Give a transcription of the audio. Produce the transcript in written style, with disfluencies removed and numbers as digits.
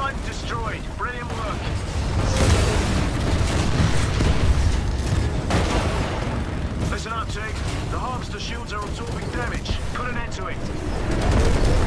Hive destroyed. Brilliant work. Listen up, Tig. The harvester shields are absorbing damage. Put an end to it.